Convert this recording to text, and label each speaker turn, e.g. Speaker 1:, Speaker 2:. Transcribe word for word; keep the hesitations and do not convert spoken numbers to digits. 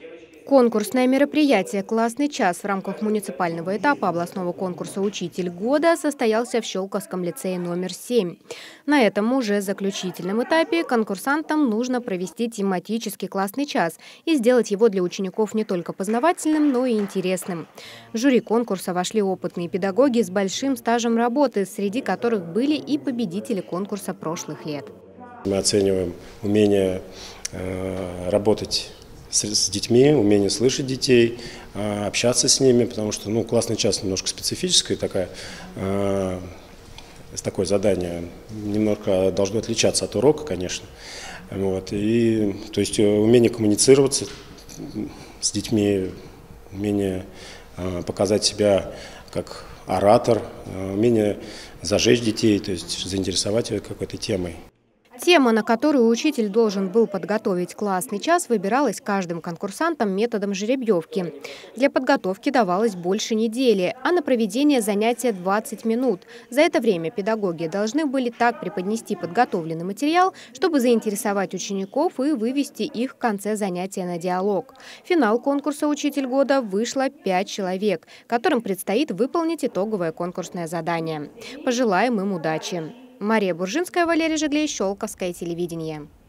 Speaker 1: Конкурсное мероприятие «Классный час» в рамках муниципального этапа областного конкурса «Учитель года» состоялся в Щелковском лицее номер семь. На этом уже заключительном этапе конкурсантам нужно провести тематический классный час и сделать его для учеников не только познавательным, но и интересным. В жюри конкурса вошли опытные педагоги с большим стажем работы, среди которых были и победители конкурса прошлых лет.
Speaker 2: Мы оцениваем умение э, работать с детьми, умение слышать детей, общаться с ними, потому что ну, классный час немножко специфическое, такая, э, такое задание немножко должно отличаться от урока, конечно. Вот, и, то есть умение коммуницироваться с детьми, умение э, показать себя как оратор, э, умение зажечь детей, то есть заинтересовать их какой-то темой.
Speaker 1: Тема, на которую учитель должен был подготовить классный час, выбиралась каждым конкурсантом методом жеребьевки. Для подготовки давалось больше недели, а на проведение занятия двадцать минут. За это время педагоги должны были так преподнести подготовленный материал, чтобы заинтересовать учеников и вывести их в конце занятия на диалог. В финал конкурса «Учитель года» вышло пять человек, которым предстоит выполнить итоговое конкурсное задание. Пожелаем им удачи. Мария Буржинская, Валерий Жиглей, Щелковское телевидение.